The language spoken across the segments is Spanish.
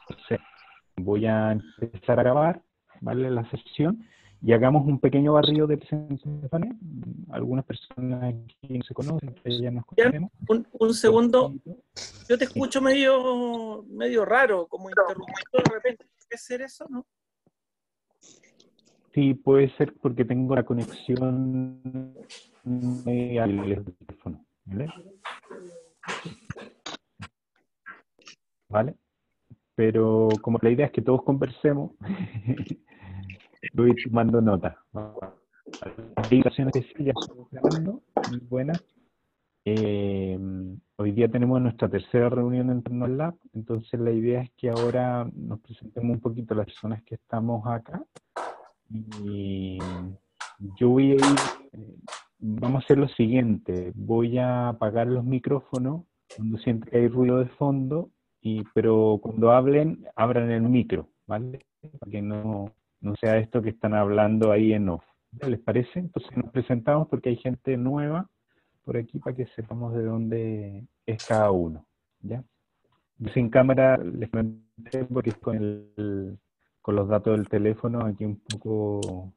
Entonces, voy a empezar a grabar, ¿vale? La sesión y hagamos un pequeño barrido de presentaciones. Algunas personas aquí no se conocen, que ya nos Ya, conocemos. un segundo. Yo te escucho medio raro, como interrumpido de repente. ¿Puede ser eso, no? Sí, puede ser porque tengo la conexión media del teléfono, ¿vale? ¿Vale? Pero como la idea es que todos conversemos, voy tomando nota. Las invitaciones que sí ya estoy grabando, muy buenas. Hoy día tenemos nuestra tercera reunión en torno al lab, entonces la idea es que ahora nos presentemos un poquito las personas que estamos acá. Y yo voy a ir, vamos a hacer lo siguiente, voy a apagar los micrófonos cuando sienta que hay ruido de fondo, pero cuando hablen, abran el micro, ¿vale? Para que no sea esto que están hablando ahí en off. ¿Les parece? Entonces nos presentamos porque hay gente nueva por aquí para que sepamos de dónde es cada uno, ¿ya? Yo sin cámara les comenté porque es con los datos del teléfono aquí un poco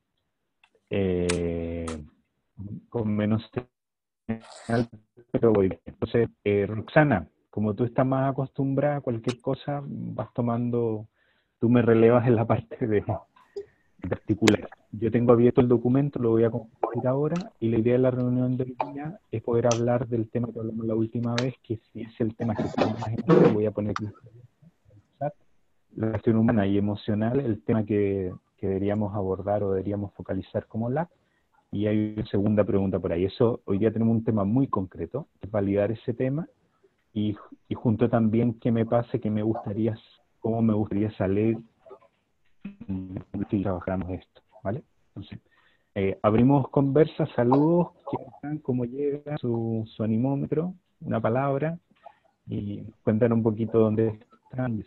eh, con menos señal, pero voy bien. Entonces, Roxana, como tú estás más acostumbrada a cualquier cosa, vas tomando, tú me relevas en la parte de articular. Yo tengo abierto el documento, lo voy a compartir ahora, y la idea de la reunión del día es poder hablar del tema que hablamos la última vez, que si es el tema que estamos más en, voy a poner aquí la gestión humana y emocional, el tema que deberíamos abordar o deberíamos focalizar como LAC. Y hay una segunda pregunta por ahí. Eso, hoy día tenemos un tema muy concreto, que es validar ese tema, y junto también qué me pase, cómo me gustaría salir si trabajamos esto, ¿vale? Entonces, abrimos conversa, saludos, quiénes están, cómo llega, su animómetro, una palabra, y cuentan un poquito dónde están.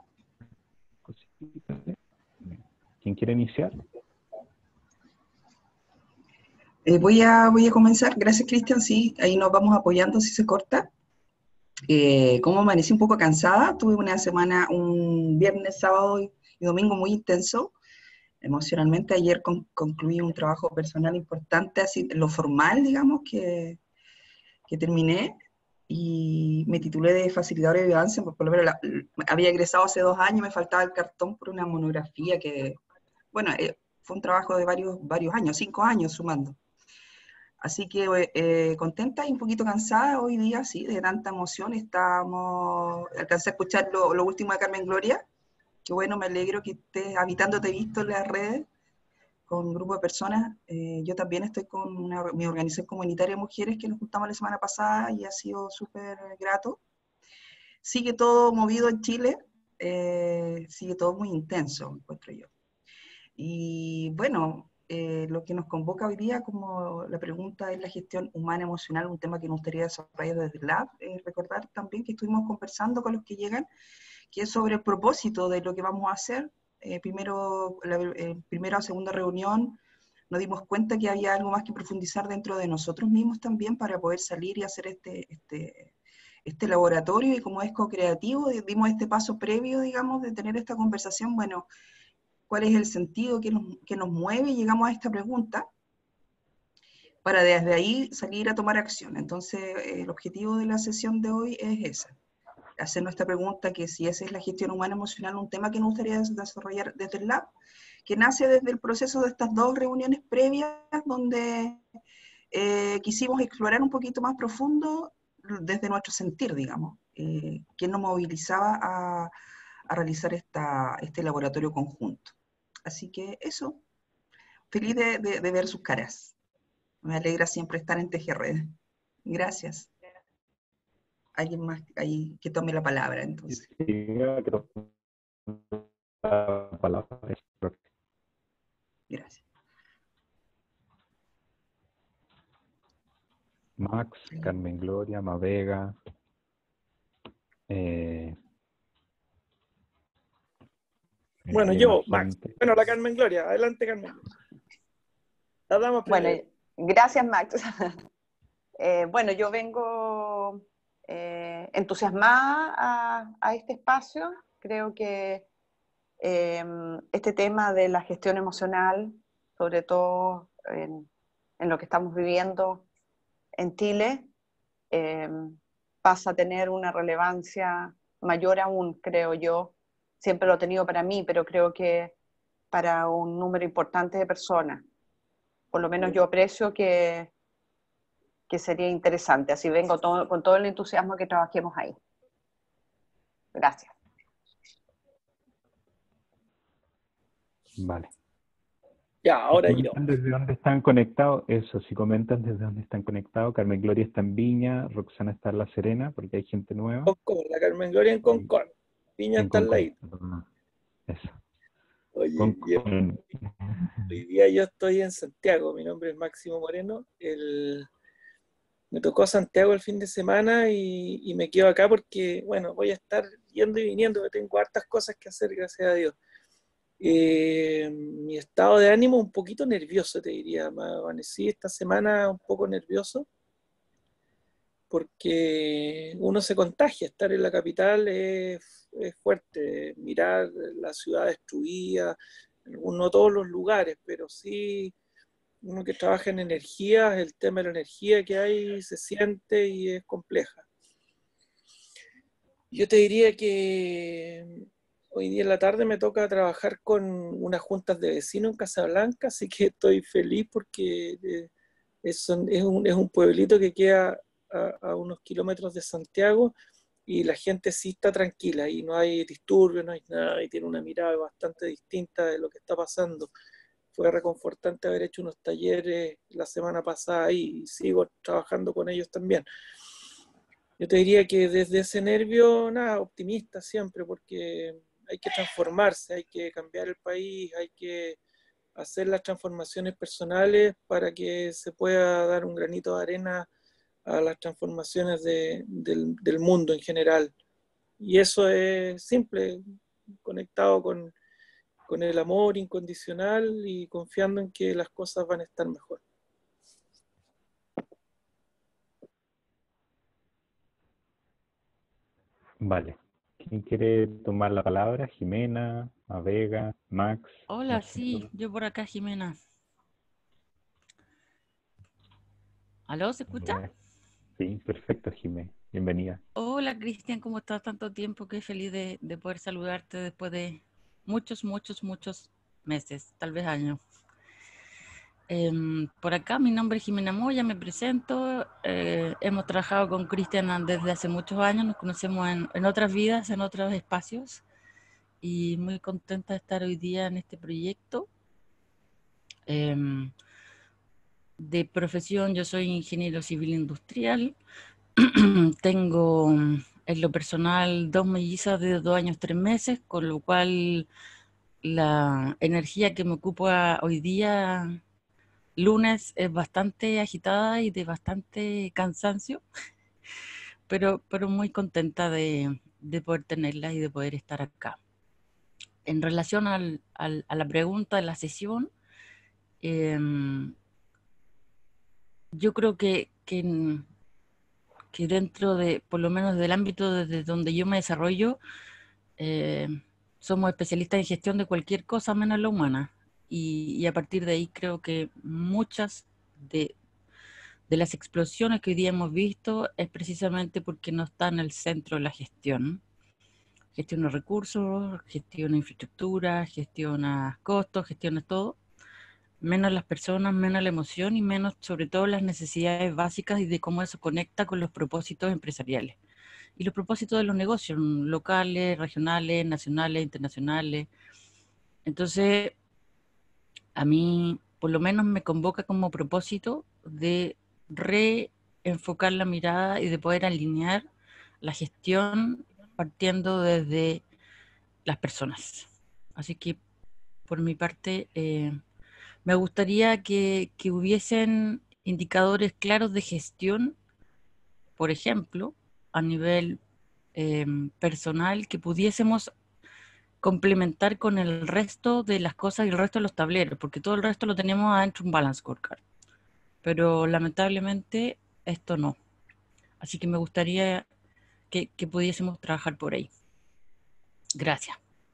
¿Quién quiere iniciar? Voy a comenzar. Gracias, Cristian. Sí, ahí nos vamos apoyando si se corta. Como amanecí un poco cansada, tuve una semana, un viernes, sábado y domingo muy intenso. Emocionalmente, ayer concluí un trabajo personal importante, así lo formal, digamos, que terminé. Y me titulé de facilitadora de biodanza, por lo menos había egresado hace 2 años, me faltaba el cartón por una monografía que, bueno, fue un trabajo de varios años, 5 años sumando. Así que contenta y un poquito cansada hoy día, sí, de tanta emoción. Alcancé a escuchar lo último de Carmen Gloria. Qué bueno, me alegro que estés habitando, te he visto en las redes con un grupo de personas. Yo también estoy con mi organización comunitaria de mujeres que nos juntamos la semana pasada y ha sido súper grato. Sigue todo movido en Chile, sigue todo muy intenso, encuentro yo. Y bueno, lo que nos convoca hoy día, como la pregunta es la gestión humana emocional, un tema que nos gustaría desarrollar desde el Lab. Recordar también que estuvimos conversando con los que llegan, que es sobre el propósito de lo que vamos a hacer. Primera o segunda reunión nos dimos cuenta que había algo más que profundizar dentro de nosotros mismos también para poder salir y hacer este laboratorio, y como es co-creativo, dimos este paso previo, digamos, de tener esta conversación. Bueno, ¿cuál es el sentido que nos mueve? Y llegamos a esta pregunta para desde ahí salir a tomar acción. Entonces, el objetivo de la sesión de hoy es esa, hacer nuestra pregunta, que si esa es la gestión humana emocional, un tema que nos gustaría desarrollar desde el Lab, que nace desde el proceso de estas 2 reuniones previas, donde quisimos explorar un poquito más profundo desde nuestro sentir, digamos, que nos movilizaba a realizar este laboratorio conjunto. Así que eso, feliz de ver sus caras. Me alegra siempre estar en TGRD. Gracias. ¿Alguien más ahí que tome la palabra, entonces? Gracias. Max, Carmen Gloria, Mavega. Bueno, yo, Max. Bueno, la Carmen Gloria. Adelante, Carmen. La damos primero. Bueno, gracias, Max. Bueno, yo vengo entusiasmada a este espacio. Creo que este tema de la gestión emocional, sobre todo en lo que estamos viviendo en Chile, pasa a tener una relevancia mayor aún, creo yo. Siempre lo he tenido para mí, pero creo que para un número importante de personas. Por lo menos yo aprecio que sería interesante. Así vengo con todo el entusiasmo que trabajemos ahí. Gracias. Vale. Ya, Si ahora yo. comentan desde dónde están conectados, eso, si comentan desde dónde están conectados, Carmen Gloria está en Viña, Roxana está en La Serena, porque hay gente nueva, Concord, la Carmen Gloria en y Concord. Piña en está al Concord. lado. Perdón. Eso. Oye, Concord. hoy día yo estoy en Santiago. Mi nombre es Máximo Moreno. Me tocó Santiago el fin de semana y me quedo acá porque, bueno, voy a estar yendo y viniendo, que tengo hartas cosas que hacer, gracias a Dios. Mi estado de ánimo un poquito nervioso, te diría. Me amanecí esta semana un poco nervioso porque uno se contagia. Estar en la capital es fuerte. Mirar la ciudad destruida, no todos los lugares, pero sí uno que trabaja en energía, el tema de la energía que hay se siente y es compleja. Yo te diría que hoy día en la tarde me toca trabajar con unas juntas de vecinos en Casablanca, así que estoy feliz porque es un pueblito que queda a unos kilómetros de Santiago y la gente sí está tranquila y no hay disturbios, no hay nada, y tiene una mirada bastante distinta de lo que está pasando. Fue reconfortante haber hecho unos talleres la semana pasada y sigo trabajando con ellos también. Yo te diría que desde ese nervio, nada, optimista siempre, porque hay que transformarse, hay que cambiar el país, hay que hacer las transformaciones personales para que se pueda dar un granito de arena a las transformaciones del mundo en general. Y eso es simple, conectado con el amor incondicional y confiando en que las cosas van a estar mejor. Vale. ¿Quién quiere tomar la palabra? Jimena, Avega, Max, Hola, sí, Marcelo. yo por acá, Jimena. ¿Aló? ¿Se escucha? Sí, perfecto, Jimena. Bienvenida. Hola, Cristian, ¿cómo estás? Tanto tiempo, qué feliz de poder saludarte después de muchos, muchos, muchos meses, tal vez años. Por acá, mi nombre es Jimena Moya, me presento. Hemos trabajado con Cristian desde hace muchos años, nos conocemos en otras vidas, en otros espacios, y muy contenta de estar hoy día en este proyecto. De profesión, yo soy ingeniero civil industrial. Tengo en lo personal 2 mellizas de 2 años, 3 meses, con lo cual la energía que me ocupa hoy día, lunes, es bastante agitada y de bastante cansancio, pero muy contenta de poder tenerla y de poder estar acá. En relación a la pregunta de la sesión, yo creo que dentro de, por lo menos del ámbito desde donde yo me desarrollo, eh, somos especialistas en gestión de cualquier cosa menos la humana. Y a partir de ahí creo que muchas de las explosiones que hoy día hemos visto es precisamente porque no está en el centro de la gestión. Gestiona recursos, gestiona infraestructura, gestiona costos, gestiona todo, menos las personas, menos la emoción y menos sobre todo las necesidades básicas y de cómo eso conecta con los propósitos empresariales y los propósitos de los negocios locales, regionales, nacionales, internacionales. Entonces, a mí por lo menos me convoca como propósito de reenfocar la mirada y de poder alinear la gestión partiendo desde las personas. Así que por mi parte, me gustaría que hubiesen indicadores claros de gestión, por ejemplo, a nivel personal, que pudiésemos complementar con el resto de las cosas y el resto de los tableros, porque todo el resto lo tenemos adentro de un balance scorecard. Pero lamentablemente esto no. Así que me gustaría que pudiésemos trabajar por ahí. Gracias.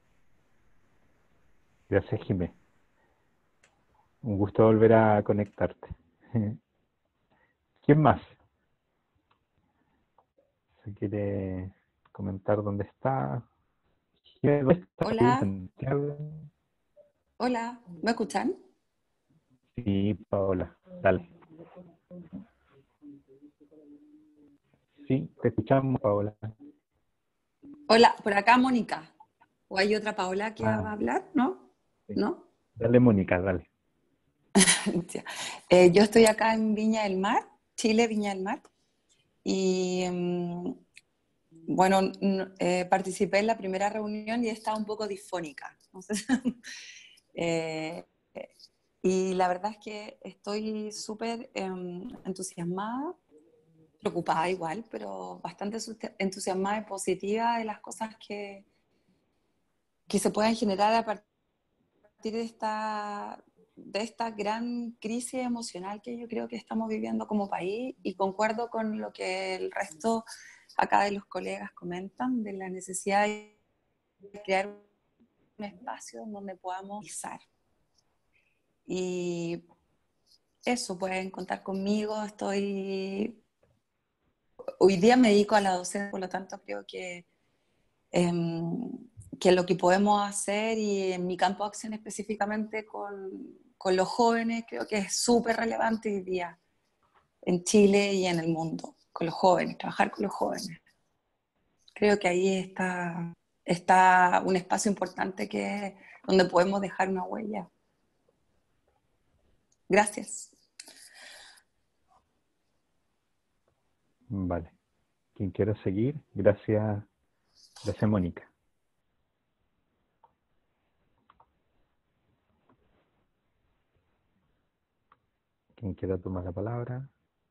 Gracias, Jimé. Un gusto volver a conectarte. ¿Quién más? ¿Se quiere comentar dónde está? Jimé, ¿dónde está? ¿Tú en Hola, Santiago? hola, ¿me escuchan? Sí, Paola, dale. Sí, te escuchamos, Paola. Hola, por acá Mónica. ¿O hay otra Paola que va Ah, a hablar? ¿No? sí. ¿No? Dale, Mónica, dale. Ya. Yo estoy acá en Viña del Mar, Chile, Viña del Mar, y bueno, participé en la primera reunión y estaba un poco disfónica. Entonces, eh, y la verdad es que estoy súper entusiasmada, preocupada igual, pero bastante entusiasmada y positiva de las cosas que se puedan generar a partir de esta gran crisis emocional que yo creo que estamos viviendo como país, y concuerdo con lo que el resto acá de los colegas comentan de la necesidad de crear un espacio en donde podamos pisar. Y eso, pueden contar conmigo, hoy día me dedico a la docencia, por lo tanto creo que lo que podemos hacer, y en mi campo de acción específicamente con los jóvenes, creo que es súper relevante hoy día en Chile y en el mundo, con los jóvenes, trabajar con los jóvenes. Creo que ahí está un espacio importante donde podemos dejar una huella. Gracias. Vale. Quien quiera seguir, gracias, gracias, Mónica. Quien quiera tomar la palabra.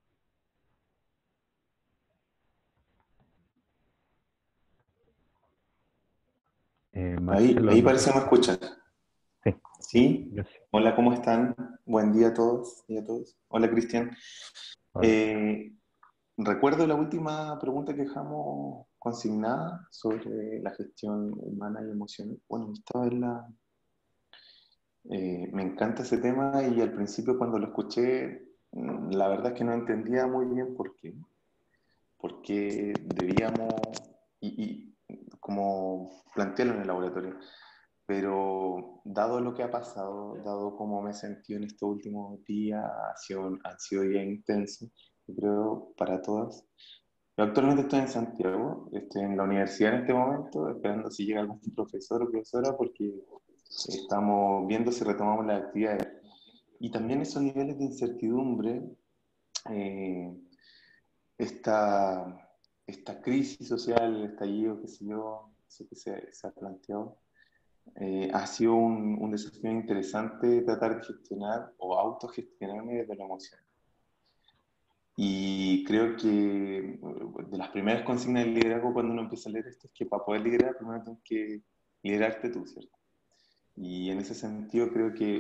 Marcelo, Ahí no sé parece que me si... escuchan. Sí, ¿Sí? gracias. Hola, ¿cómo están? Buen día a todos y a todos. Hola, Cristian. Hola. Recuerdo la última pregunta que dejamos consignada sobre la gestión humana y emocional. Bueno, estaba en la... me encanta ese tema y al principio cuando lo escuché, la verdad es que no entendía muy bien por qué. Porque debíamos, como plantearlo en el laboratorio, pero dado lo que ha pasado, dado cómo me he sentido en estos últimos días, han sido días intensos, yo creo, para todas. Yo actualmente estoy en Santiago, estoy en la universidad en este momento, esperando si llega algún profesor o profesora, porque estamos viendo si retomamos las actividades. Y también esos niveles de incertidumbre, eh, esta, esta crisis social, el estallido, qué sé yo, eso que se ha planteado, ha sido un desafío interesante tratar de gestionar o autogestionarme desde la emoción. Y creo que de las primeras consignas del liderazgo cuando uno empieza a leer esto es que para poder liderar primero tienes que liderarte tú, ¿cierto? Y en ese sentido creo que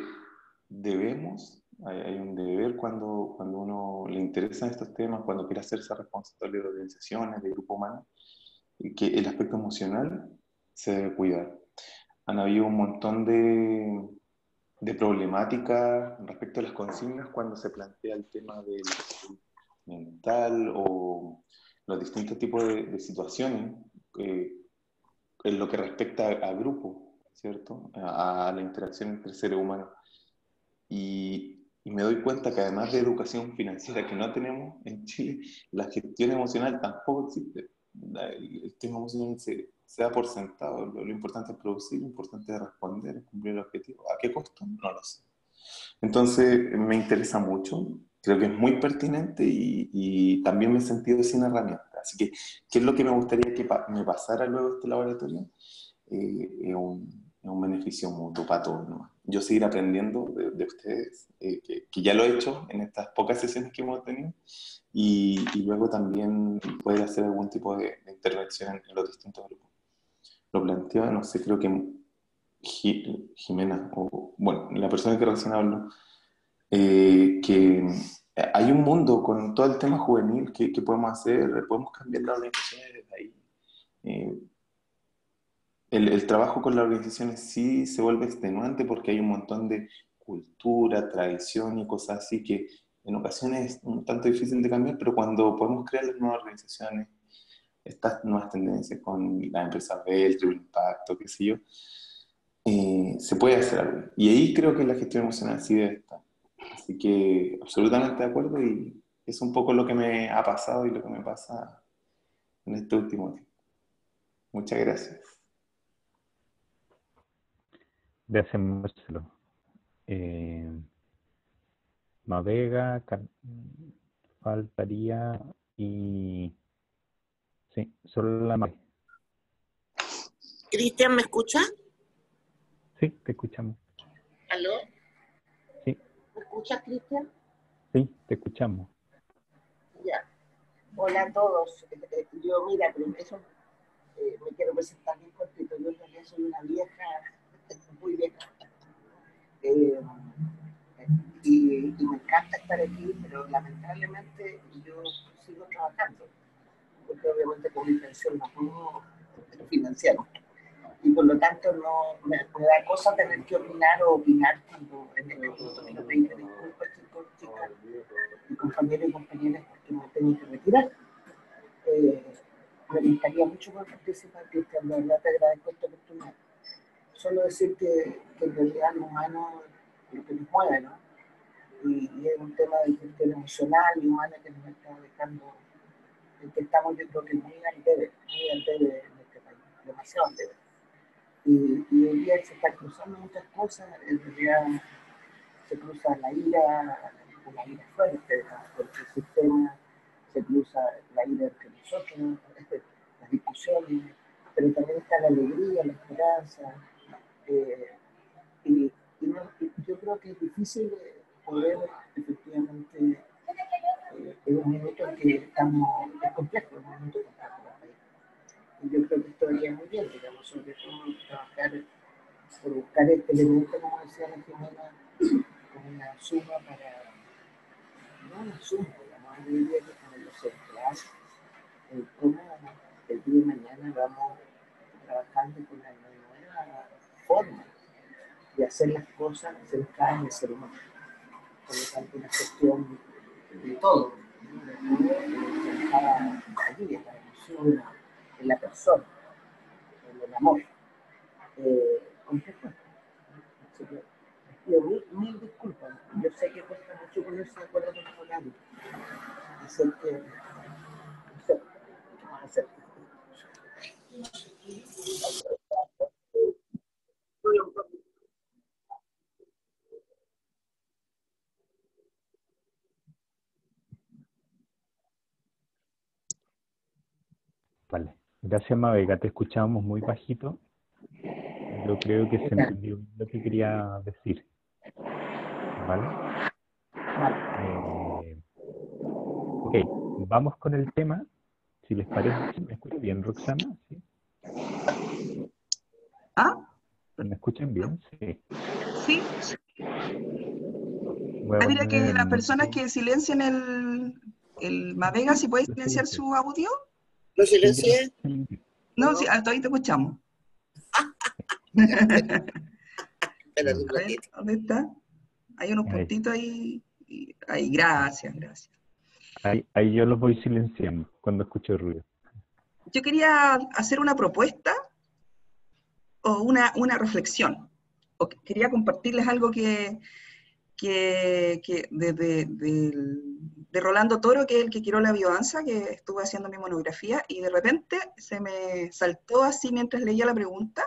hay un deber cuando uno le interesan estos temas, cuando quiere hacerse responsable de organizaciones, de grupos humanos, que el aspecto emocional se debe cuidar. Han habido un montón de problemáticas respecto a las consignas cuando se plantea el tema del mental o los distintos tipos de situaciones en lo que respecta a grupo, ¿cierto? A la interacción entre seres humanos. Y me doy cuenta que además de educación financiera que no tenemos en Chile, la gestión emocional tampoco existe. El tema emocional se da por sentado. Lo importante es producir, lo importante es responder, es cumplir el objetivo. ¿A qué costo? No lo sé. Entonces me interesa mucho, creo que es muy pertinente y también me he sentido sin herramientas. Así que, ¿qué es lo que me gustaría que me pasara luego de este laboratorio? Es un beneficio mutuo para todos, ¿no? Yo seguir aprendiendo de ustedes, que ya lo he hecho en estas pocas sesiones que hemos tenido, y luego también poder hacer algún tipo de intervención en los distintos grupos. Lo planteo, no sé, creo que Jimena, o bueno, la persona que recién habló, que hay un mundo con todo el tema juvenil que podemos hacer, podemos cambiar las organizaciones desde ahí. el trabajo con las organizaciones sí se vuelve extenuante porque hay un montón de cultura, tradición y cosas así que en ocasiones es un tanto difícil de cambiar, pero cuando podemos crear las nuevas organizaciones, estas nuevas tendencias con la empresa B, el triple impacto, qué sé yo, se puede hacer algo. Y ahí creo que la gestión emocional sí debe estar. Así que absolutamente de acuerdo y es un poco lo que me ha pasado y lo que me pasa en este último tiempo. Muchas gracias. Gracias, Marcelo. Mavega, faltaría y... Sí, solo la Mavega. Cristian, ¿me escucha? Sí, te escuchamos. ¿Aló? Sí, ¿Me escuchas, Cristian? sí, te escuchamos. Ya. Hola a todos. Yo, mira, pero eso me quiero presentar bien cortito. Yo en realidad soy una vieja, muy vieja. Eh, y me encanta estar aquí, pero lamentablemente yo sigo trabajando, porque obviamente con mi pensión no puedo financiar. Y por lo tanto no me da cosa tener que opinar o opinar cuando en este punto quiero pedir disculpas, chicas y compañeros y compañeras, porque me tengo que retirar. Me gustaría mucho poder participar, Cristian, de verdad te agradezco esta oportunidad. Solo decir que en realidad lo humano es lo que nos mueve, ¿no? Y es un tema de gestión emocional y humana que nos está dejando, en que estamos yo creo que muy al debe en este país, demasiado al debe. Y hoy día se están cruzando muchas cosas, en realidad se cruza la ira, una ira fuerte contra el sistema, se cruza la ira entre nosotros, las discusiones, pero también está la alegría, la esperanza, y yo creo que es difícil poder efectivamente, en un minuto en que estamos, es complejo, es un momento complejo para el país. Y yo creo que esto haría muy bien, digamos, sobre todo trabajar por buscar este elemento, como decía la Jimena, como una suma para, no una suma, digamos, yo diría que como lo central, cómo el día de mañana vamos trabajando con una nueva forma de hacer las cosas centradas en el ser humano. Por lo tanto, una gestión de todo, centrada allí, en la emoción, en la persona, en el amor. Complejo. Así que pido mil disculpas. Yo sé que cuesta mucho ponerse de acuerdo con los horarios. Así que, no sé, ¿qué vamos a hacer? Vale. Gracias, Mavega. Te escuchábamos muy bajito, pero creo que se entendió lo que quería decir. ¿Vale? Ok, vamos con el tema. Si les parece, ¿me escuchan bien, Roxana? ¿Sí? ¿Ah? ¿Me escuchan bien? Sí. Sí. Mira que las personas que silencien el Mavega, si pueden silenciar su audio. ¿Lo silencié? No, sí, todavía te escuchamos. ¿Dónde está? Hay unos puntitos ahí. Ahí, gracias. Ahí yo los voy silenciando cuando escucho ruido. Yo quería hacer una propuesta o una reflexión. O quería compartirles algo que de Rolando Toro, que es el que creó la biodanza, que estuve haciendo mi monografía, y de repente se me saltó así mientras leía la pregunta,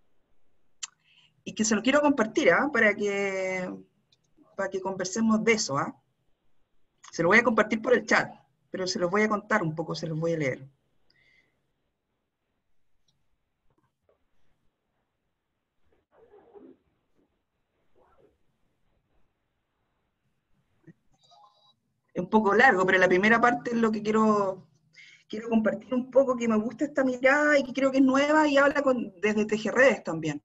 y que se lo quiero compartir, para que conversemos de eso. Se lo voy a compartir por el chat, pero se los voy a contar un poco, se los voy a leer. Es un poco largo, pero la primera parte es lo que quiero compartir un poco, que me gusta esta mirada y que creo que es nueva y habla desde Tejerredes también.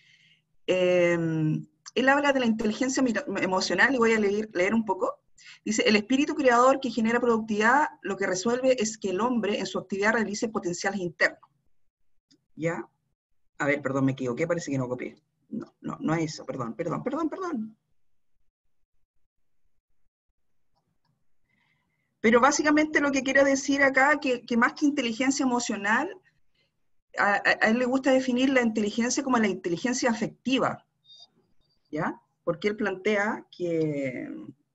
Él habla de la inteligencia emocional y voy a leer un poco. Dice, el espíritu creador que genera productividad lo que resuelve es que el hombre en su actividad realice potenciales internos. ¿Ya? A ver, perdón, me equivoqué, parece que no copié. No es eso, perdón. Pero básicamente lo que quiero decir acá, que más que inteligencia emocional, a él le gusta definir la inteligencia como la inteligencia afectiva, ¿ya? Porque él plantea que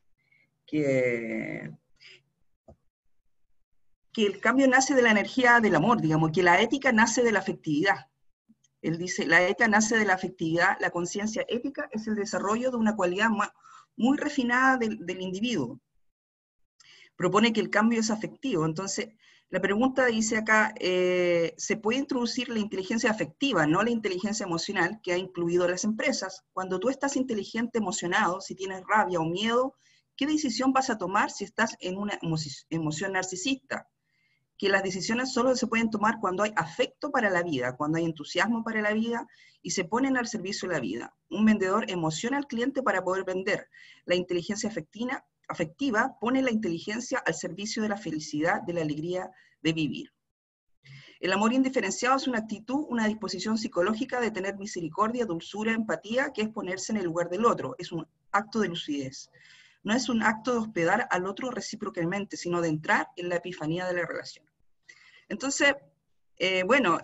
el cambio nace de la energía del amor, digamos, que la ética nace de la afectividad. Él dice, la ética nace de la afectividad, la conciencia ética es el desarrollo de una cualidad muy refinada del individuo. Propone que el cambio es afectivo. Entonces, la pregunta dice acá, ¿se puede introducir la inteligencia afectiva, no la inteligencia emocional, que ha incluido las empresas? Cuando tú estás inteligente, emocionado, si tienes rabia o miedo, ¿qué decisión vas a tomar si estás en una emoción narcisista? Que las decisiones solo se pueden tomar cuando hay afecto para la vida, cuando hay entusiasmo para la vida y se ponen al servicio de la vida. Un vendedor emociona al cliente para poder vender. La inteligencia afectiva pone la inteligencia al servicio de la felicidad, de la alegría de vivir. El amor indiferenciado es una actitud, una disposición psicológica de tener misericordia, dulzura, empatía, que es ponerse en el lugar del otro. Es un acto de lucidez. No es un acto de hospedar al otro recíprocamente, sino de entrar en la epifanía de la relación. Entonces, bueno,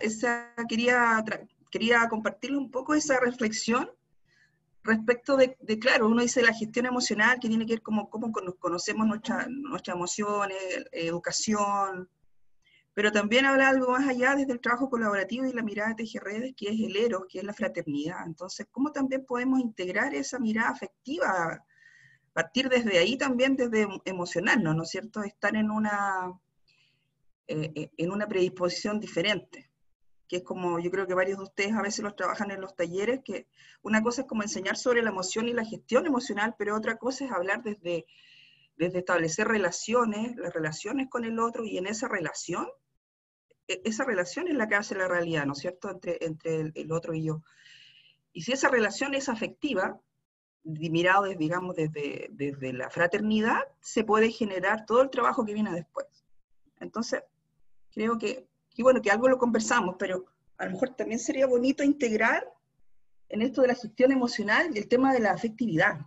quería compartirle un poco esa reflexión respecto de, claro, uno dice la gestión emocional, que tiene que ver cómo conocemos nuestras emociones, educación, pero también habla algo más allá desde el trabajo colaborativo y la mirada de Tejerredes, que es el eros, que es la fraternidad. Entonces, ¿cómo también podemos integrar esa mirada afectiva? Partir desde ahí también, desde emocionarnos, ¿no es cierto? Estar en una predisposición diferente, que es como yo creo que varios de ustedes a veces los trabajan en los talleres, que una cosa es como enseñar sobre la emoción y la gestión emocional, pero otra cosa es hablar desde establecer relaciones, las relaciones con el otro, y en esa relación es la que hace la realidad, ¿no es cierto?, entre el otro y yo. Y si esa relación es afectiva, mirado digamos desde la fraternidad, se puede generar todo el trabajo que viene después. Entonces, creo que bueno, que algo lo conversamos, pero a lo mejor también sería bonito integrar en esto de la gestión emocional el tema de la afectividad,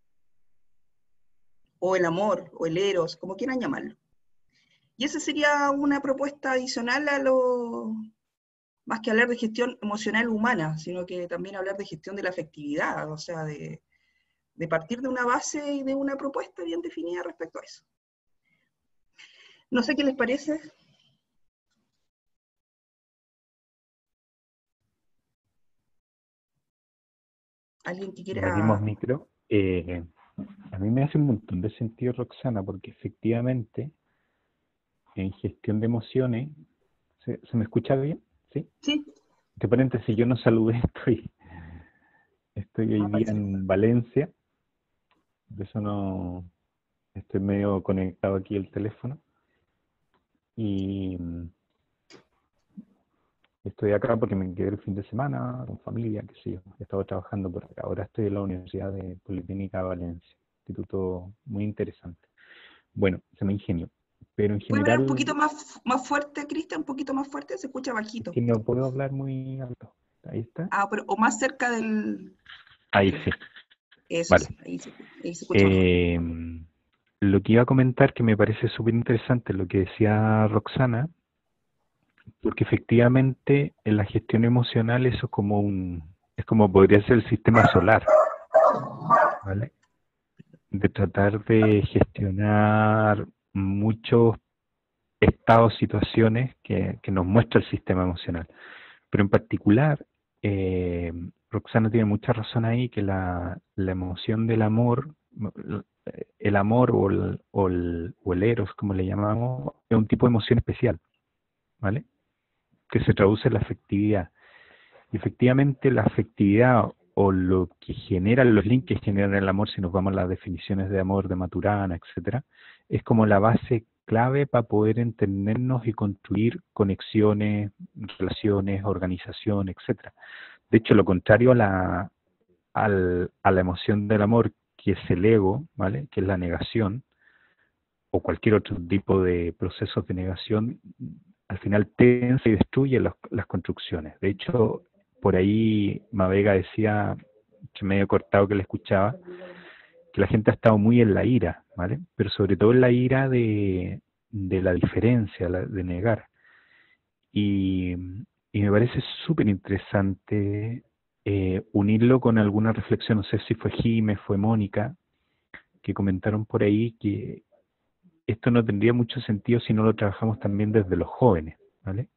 o el amor, o el eros, como quieran llamarlo. Y esa sería una propuesta adicional más que hablar de gestión emocional humana, sino que también hablar de gestión de la afectividad, o sea, de partir de una base y de una propuesta bien definida respecto a eso. No sé qué les parece. ¿Alguien que quiera...? Compartimos micro. A mí me hace un montón de sentido, Roxana, porque efectivamente en gestión de emociones, ¿se me escucha bien? ¿Sí? Sí. Entre paréntesis, yo no saludé, estoy hoy día en Valencia, por eso no estoy medio conectado aquí el teléfono, y estoy acá porque me quedé el fin de semana con familia, qué sé yo, he estado trabajando por acá. Ahora estoy en la Universidad de Politécnica de Valencia, instituto muy interesante. Bueno, se me ingenio, pero en ¿Puede general... hablar un poquito más fuerte, Cristian? Un poquito más fuerte, se escucha bajito. Es que no puedo hablar muy alto. Ahí está. O más cerca del... Ahí sí. Eso vale. Sí, ahí se escucha mejor. Lo que iba a comentar, que me parece súper interesante lo que decía Roxana, porque efectivamente en la gestión emocional eso es como podría ser el sistema solar, ¿vale? De tratar de gestionar muchos estados, situaciones que nos muestra el sistema emocional. Pero en particular, Roxana tiene mucha razón ahí, que la emoción del amor, el amor o el eros, como le llamamos, es un tipo de emoción especial, ¿vale? Que se traduce en la afectividad. Y efectivamente la afectividad o lo que generan los links que generan el amor, si nos vamos a las definiciones de amor de Maturana, etcétera, es como la base clave para poder entendernos y construir conexiones, relaciones, organización, etcétera. De hecho, lo contrario a la emoción del amor, que es el ego, ¿vale?, que es la negación, o cualquier otro tipo de procesos de negación, al final tensa y destruye las construcciones. De hecho, por ahí Mavega decía, que me había cortado que le escuchaba, que la gente ha estado muy en la ira, ¿vale? Pero sobre todo en la ira de la diferencia, de negar. Y, y me parece súper interesante unirlo con alguna reflexión, no sé si fue Jime, fue Mónica, que comentaron por ahí que esto no tendría mucho sentido si no lo trabajamos también desde los jóvenes, ¿vale?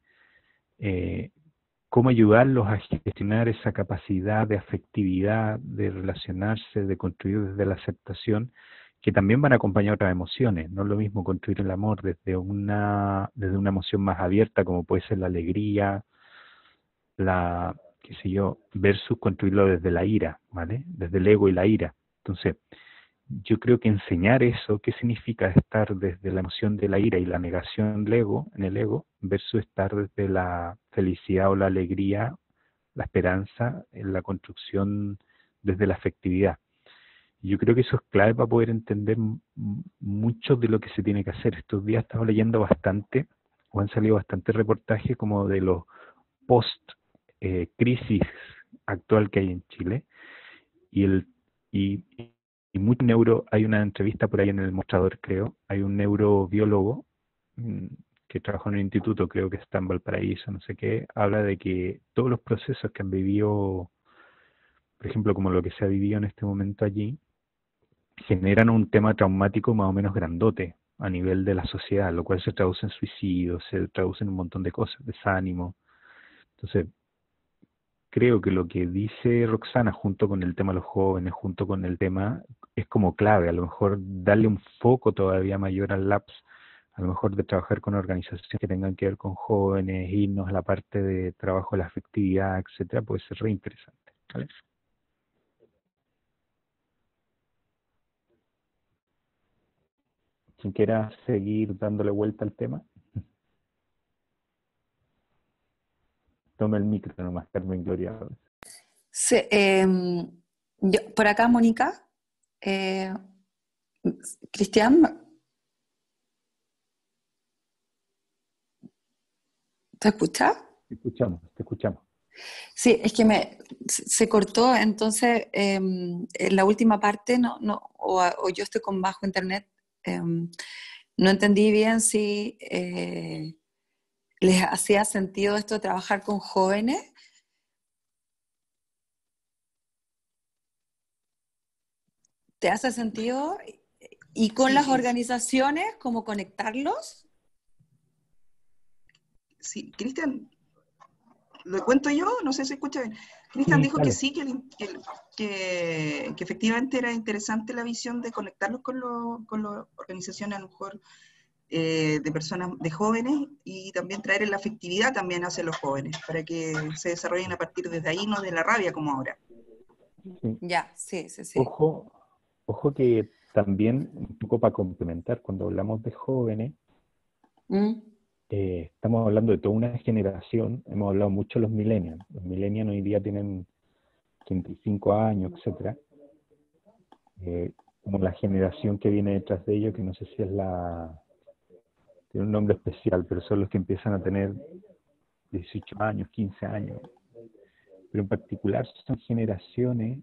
Cómo ayudarlos a gestionar esa capacidad de afectividad, de relacionarse, de construir desde la aceptación, que también van a acompañar otras emociones. No es lo mismo construir el amor desde una emoción más abierta, como puede ser la alegría, qué sé yo, versus construirlo desde la ira, ¿vale? Desde el ego y la ira. Entonces, yo creo que enseñar eso, qué significa estar desde la emoción de la ira y la negación del ego, en el ego, versus estar desde la felicidad o la alegría, la esperanza, en la construcción desde la afectividad. Yo creo que eso es clave para poder entender mucho de lo que se tiene que hacer. Estos días estamos leyendo bastante, o han salido bastantes reportajes como de los post-crisis actual que hay en Chile, y mucho hay una entrevista por ahí en el mostrador, creo, hay un neurobiólogo que trabaja en un instituto, creo que está en Valparaíso, no sé qué, habla de que todos los procesos que han vivido, por ejemplo, como lo que se ha vivido en este momento allí, generan un tema traumático más o menos grandote a nivel de la sociedad, lo cual se traduce en suicidio, se traduce en un montón de cosas, desánimo. Entonces, creo que lo que dice Roxana junto con el tema de los jóvenes, junto con el tema, es como clave, a lo mejor darle un foco todavía mayor al LAPS, a lo mejor de trabajar con organizaciones que tengan que ver con jóvenes, irnos a la parte de trabajo de la afectividad, etcétera, puede ser re interesante, ¿vale? Quien quiera seguir dándole vuelta al tema, tome el micro nomás, Carmen Gloria. Sí, por acá, Mónica. Cristian, ¿te escuchas? Te escuchamos, te escuchamos. Sí, es que se cortó, entonces en la última parte o yo estoy con bajo internet, no entendí bien si les hacía sentido esto de trabajar con jóvenes. ¿Te hace sentido? ¿Y con Sí, las organizaciones, cómo conectarlos? sí, Cristian, ¿lo cuento yo? No sé si se escucha bien. Cristian Sí, dijo que dale. sí, que efectivamente era interesante la visión de conectarlos con las organizaciones, a lo mejor de personas, de jóvenes, y también traer la afectividad también hacia los jóvenes, para que se desarrollen a partir desde ahí, no de la rabia como ahora. Sí. Ya, sí. Ojo que también, un poco para complementar, cuando hablamos de jóvenes, estamos hablando de toda una generación, hemos hablado mucho de los millennials. Los millennials hoy día tienen 35 años, etcétera. Como la generación que viene detrás de ellos, que no sé si es tiene un nombre especial, pero son los que empiezan a tener 18 años, 15 años. Pero en particular son generaciones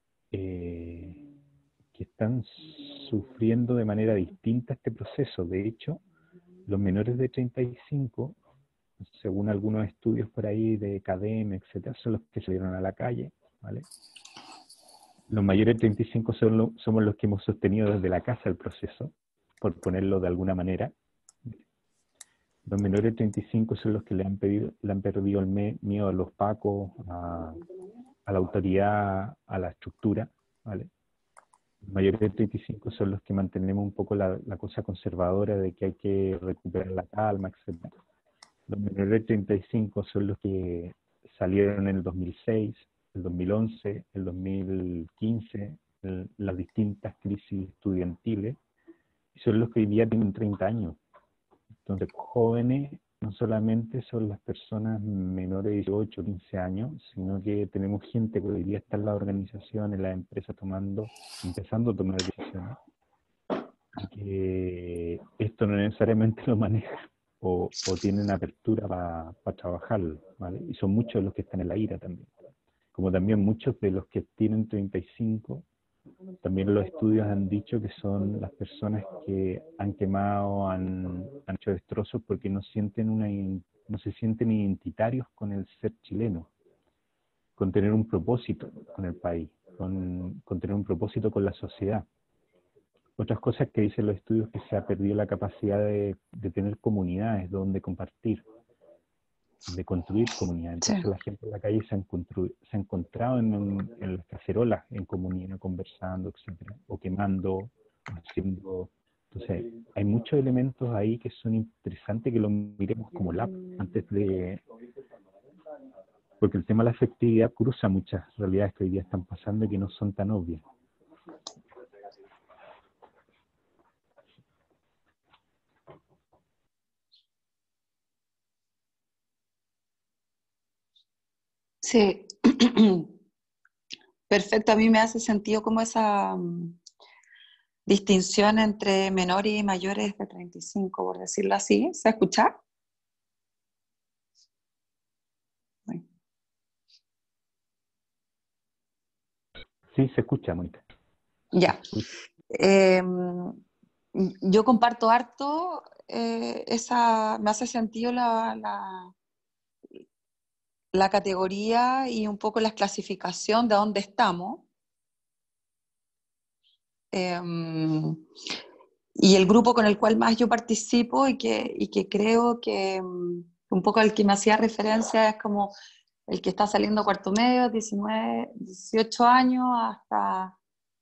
que están sufriendo de manera distinta este proceso. De hecho, los menores de 35, según algunos estudios por ahí de academia, etcétera, son los que salieron a la calle, ¿vale? Los mayores de 35 somos los que hemos sostenido desde la casa el proceso, por ponerlo de alguna manera. Los menores de 35 son los que le han perdido el miedo a los pacos, a la autoridad, a la estructura, ¿vale? Los mayores de 35 son los que mantenemos un poco la cosa conservadora de que hay que recuperar la calma, etc. Los menores de 35 son los que salieron en el 2006, el 2011, el 2015, las distintas crisis estudiantiles, y son los que hoy día tienen 30 años. Entonces, jóvenes no solamente son las personas menores de 18, 15 años, sino que tenemos gente que hoy día está en las organizaciones, en las empresas empezando a tomar decisiones, y que esto no necesariamente lo maneja o tienen apertura para trabajarlo, ¿vale? Y son muchos los que están en la IRA también. Como también muchos de los que tienen 35, también los estudios han dicho que son las personas que han quemado, han hecho destrozos porque no se sienten identitarios con el ser chileno, con tener un propósito con el país, con tener un propósito con la sociedad. Otras cosas que dicen los estudios que se ha perdido la capacidad de tener comunidades donde compartir, de construir comunidades. Entonces Sí. la gente en la calle se ha encontrado en las cacerolas, en comunidad, conversando, etcétera, o quemando, haciendo. Entonces hay muchos elementos ahí que son interesantes que los miremos como lab antes de... Porque el tema de la afectividad cruza muchas realidades que hoy día están pasando y que no son tan obvias. Sí, perfecto. A mí me hace sentido como esa distinción entre menores y mayores de 35, por decirlo así. ¿Se escucha? Bueno. Sí, se escucha, Mónica. Ya. Yo comparto harto me hace sentido la categoría y un poco la clasificación de dónde estamos. Y el grupo con el cual más yo participo y que creo que un poco al que me hacía referencia es como el que está saliendo cuarto medio, 19, 18 años hasta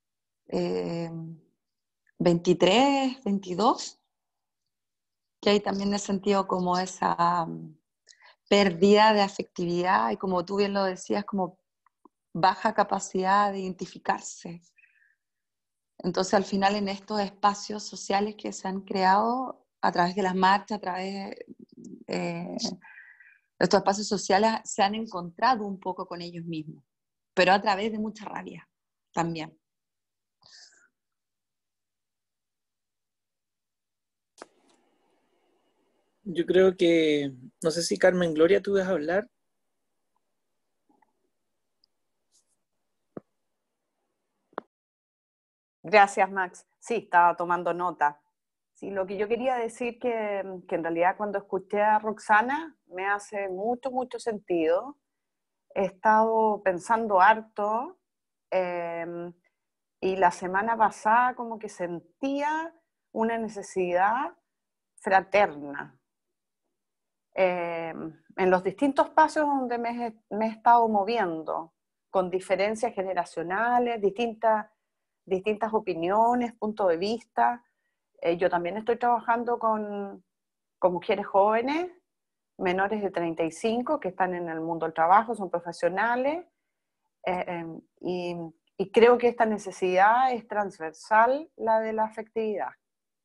23, 22, que hay también he sentido como esa pérdida de afectividad y como tú bien lo decías, como baja capacidad de identificarse. Entonces, al final, en estos espacios sociales que se han creado a través de las marchas, a través de estos espacios sociales, se han encontrado un poco con ellos mismos, pero a través de mucha rabia también. Yo creo que, no sé si Carmen Gloria, tú vas a hablar. Gracias, Max. Sí, estaba tomando nota. Sí, lo que yo quería decir que en realidad cuando escuché a Roxana me hace mucho sentido. He estado pensando harto y la semana pasada como que sentía una necesidad fraterna. En los distintos espacios donde me he estado moviendo, con diferencias generacionales, distintas opiniones, puntos de vista. Yo también estoy trabajando con mujeres jóvenes, menores de 35, que están en el mundo del trabajo, son profesionales, y creo que esta necesidad es transversal, la de la afectividad.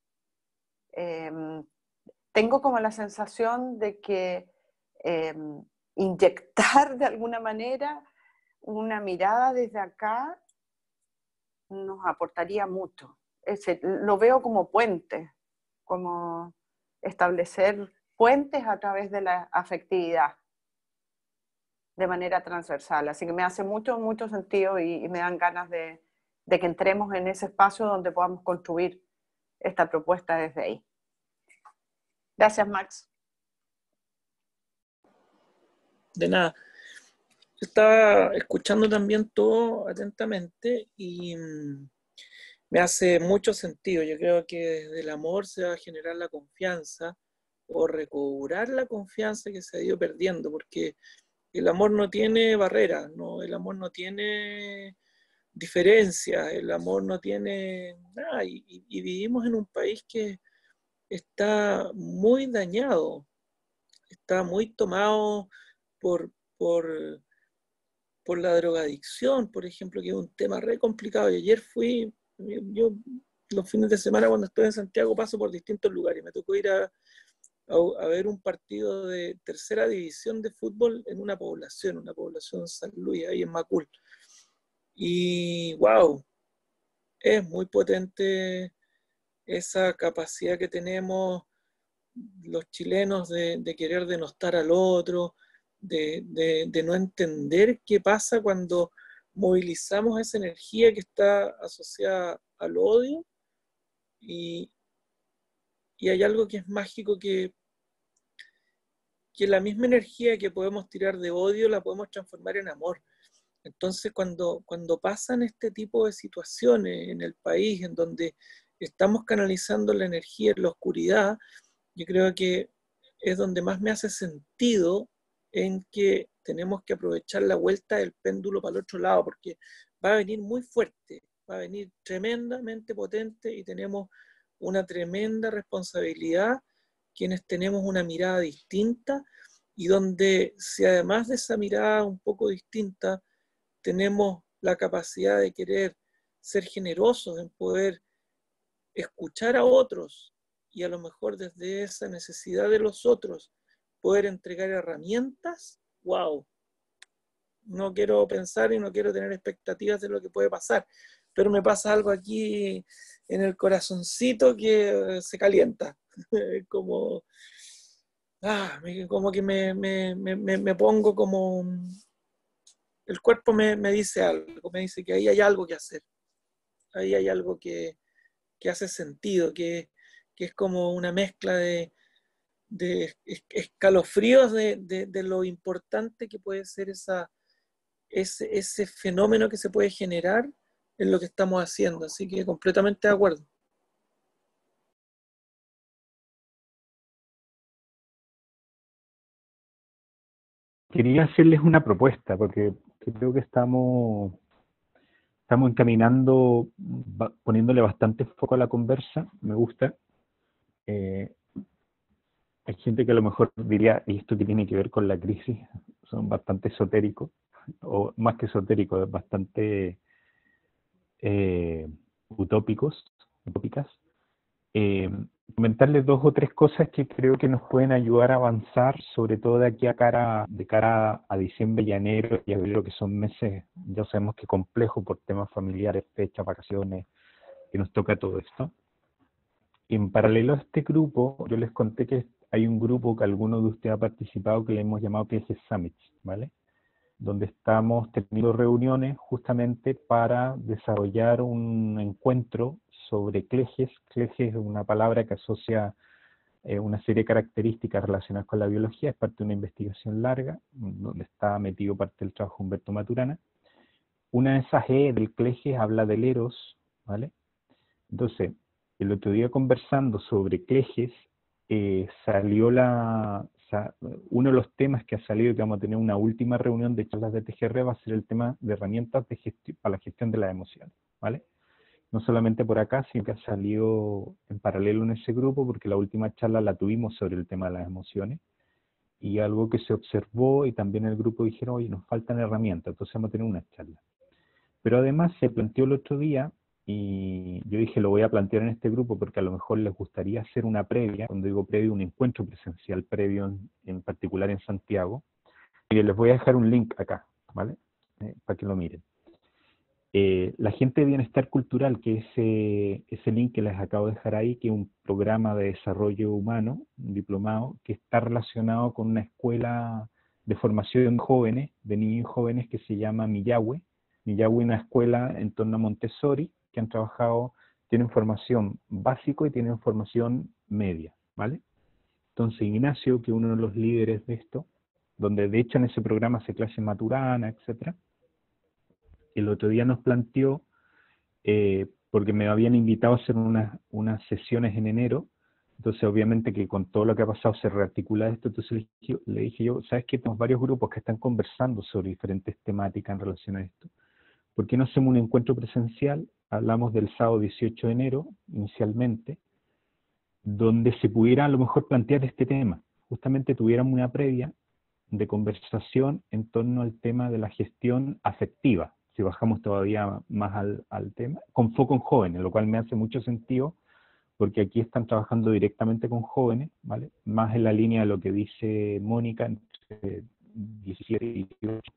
Tengo como la sensación de que inyectar de alguna manera una mirada desde acá nos aportaría mucho. Lo veo como puente, como establecer puentes a través de la afectividad de manera transversal. Así que me hace mucho sentido y me dan ganas de que entremos en ese espacio donde podamos construir esta propuesta desde ahí. Gracias, Max. De nada. Yo estaba escuchando también todo atentamente y me hace mucho sentido. Yo creo que desde el amor se va a generar la confianza o recobrar la confianza que se ha ido perdiendo, porque el amor no tiene barreras, ¿no? El amor no tiene diferencias, el amor no tiene nada, y vivimos en un país que está muy dañado, está muy tomado por la drogadicción, por ejemplo, que es un tema re complicado. Y ayer yo los fines de semana cuando estoy en Santiago paso por distintos lugares. Me tocó ir a ver un partido de tercera división de fútbol en una población San Luis, ahí en Macul. Y wow, es muy potente esa capacidad que tenemos los chilenos de querer denostar al otro, de no entender qué pasa cuando movilizamos esa energía que está asociada al odio, y hay algo que es mágico, que la misma energía que podemos tirar de odio la podemos transformar en amor. Entonces, cuando pasan este tipo de situaciones en el país, en donde estamos canalizando la energía en la oscuridad, yo creo que es donde más me hace sentido en que tenemos que aprovechar la vuelta del péndulo para el otro lado, porque va a venir muy fuerte, va a venir tremendamente potente, y tenemos una tremenda responsabilidad quienes tenemos una mirada distinta, y donde, si además de esa mirada un poco distinta tenemos la capacidad de querer ser generosos en poder escuchar a otros, y a lo mejor desde esa necesidad de los otros poder entregar herramientas, wow. No quiero pensar y no quiero tener expectativas de lo que puede pasar, pero me pasa algo aquí en el corazoncito que se calienta, como, como que me pongo como, el cuerpo me dice algo, me dice que ahí hay algo que hacer, ahí hay algo que hace sentido, que es como una mezcla de escalofríos de lo importante que puede ser ese fenómeno que se puede generar en lo que estamos haciendo. Así que completamente de acuerdo. Quería hacerles una propuesta, porque creo que estamos encaminando, poniéndole bastante foco a la conversa, me gusta. Hay gente que a lo mejor diría, ¿y esto qué tiene que ver con la crisis? Son bastante esotéricos, o más que esotéricos, bastante utópicas. Comentarles 2 o 3 cosas que creo que nos pueden ayudar a avanzar, sobre todo de aquí de cara a diciembre y enero y abril, que son meses, ya sabemos que complejos por temas familiares, fechas, vacaciones, que nos toca todo esto. Y en paralelo a este grupo, yo les conté que hay un grupo que alguno de ustedes ha participado, que le hemos llamado Clejes Summits, ¿vale? Donde estamos teniendo reuniones justamente para desarrollar un encuentro sobre clejes. Clejes es una palabra que asocia una serie de características relacionadas con la biología, es parte de una investigación larga, donde está metido parte del trabajo de Humberto Maturana. Una de esas del clejes habla del eros, ¿vale? Entonces, el otro día conversando sobre clejes, salió uno de los temas que ha salido, que vamos a tener una última reunión de charlas de TGR, va a ser el tema de herramientas para la gestión de las emociones, ¿vale? No solamente por acá, sino que ha salido en paralelo en ese grupo, porque la última charla la tuvimos sobre el tema de las emociones, y algo que se observó, y también el grupo dijeron, oye, nos faltan herramientas, entonces vamos a tener una charla. Pero además se planteó el otro día, y yo dije, lo voy a plantear en este grupo porque a lo mejor les gustaría hacer una previa, cuando digo previa, un encuentro presencial previo, en particular en Santiago. Y les voy a dejar un link acá, ¿vale? Para que lo miren. La gente de Bienestar Cultural, que es ese link que les acabo de dejar ahí, que es un programa de desarrollo humano, un diplomado, que está relacionado con una escuela de formación de jóvenes, de niños y jóvenes, que se llama Miyahue. Miyahue es una escuela en torno a Montessori, que han trabajado, tienen formación básico y tienen formación media, ¿vale? Entonces Ignacio, que es uno de los líderes de esto, donde de hecho en ese programa hace clases Maturana, etcétera, el otro día nos planteó, porque me habían invitado a hacer unas sesiones en enero, entonces obviamente que con todo lo que ha pasado se rearticula esto, entonces le dije yo, ¿sabes qué? Tenemos varios grupos que están conversando sobre diferentes temáticas en relación a esto. ¿Por qué no hacemos un encuentro presencial? Hablamos del sábado 18 de enero, inicialmente, donde se pudiera a lo mejor plantear este tema. Justamente tuviéramos una previa de conversación en torno al tema de la gestión afectiva, si bajamos todavía más al tema, con foco en jóvenes, lo cual me hace mucho sentido, porque aquí están trabajando directamente con jóvenes, ¿vale? Más en la línea de lo que dice Mónica, entre 17 y 18.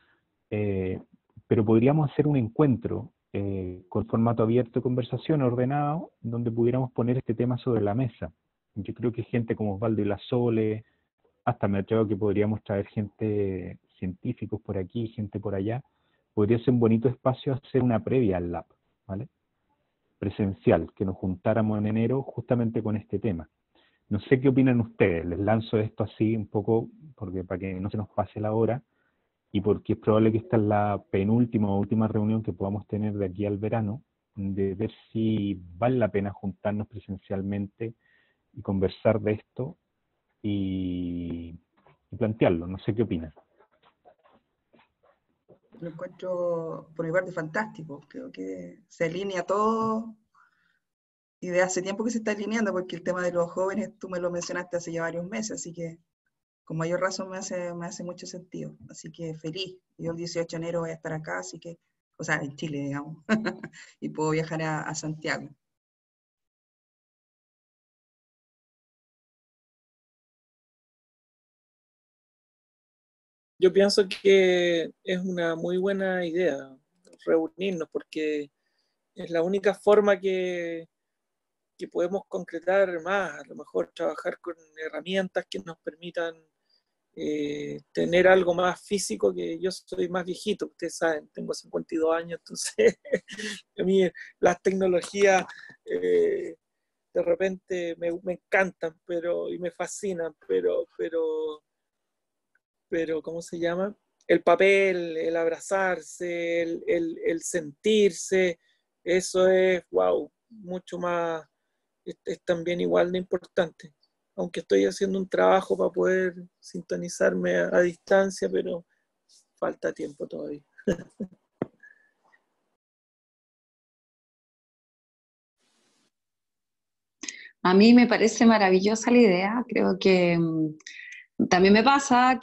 Pero podríamos hacer un encuentro con formato abierto de conversación ordenado, donde pudiéramos poner este tema sobre la mesa. Yo creo que gente como Osvaldo y la Sole, hasta me atrevo que podríamos traer gente, científicos por aquí, gente por allá, podría ser un bonito espacio hacer una previa al lab, ¿vale? Presencial, que nos juntáramos en enero justamente con este tema. No sé qué opinan ustedes, les lanzo esto así un poco, porque para que no se nos pase la hora, y porque es probable que esta es la penúltima o última reunión que podamos tener de aquí al verano, de ver si vale la pena juntarnos presencialmente y conversar de esto y plantearlo. No sé qué opinan. Lo encuentro por mi parte fantástico. Creo que se alinea todo y de hace tiempo que se está alineando, porque el tema de los jóvenes, tú me lo mencionaste hace ya varios meses, así que con mayor razón me hace mucho sentido. Así que feliz. Yo el 18 de enero voy a estar acá, así que, o sea, en Chile, digamos, y puedo viajar a Santiago. Yo pienso que es una muy buena idea reunirnos porque es la única forma que podemos concretar más, a lo mejor trabajar con herramientas que nos permitan tener algo más físico, que yo soy más viejito, ustedes saben, tengo 52 años, entonces a mí las tecnologías de repente me encantan y me fascinan, pero ¿cómo se llama? El papel, el abrazarse, el sentirse, eso es, wow, mucho más, es también igual de importante. Aunque estoy haciendo un trabajo para poder sintonizarme a distancia, pero falta tiempo todavía. A mí me parece maravillosa la idea, creo que también me pasa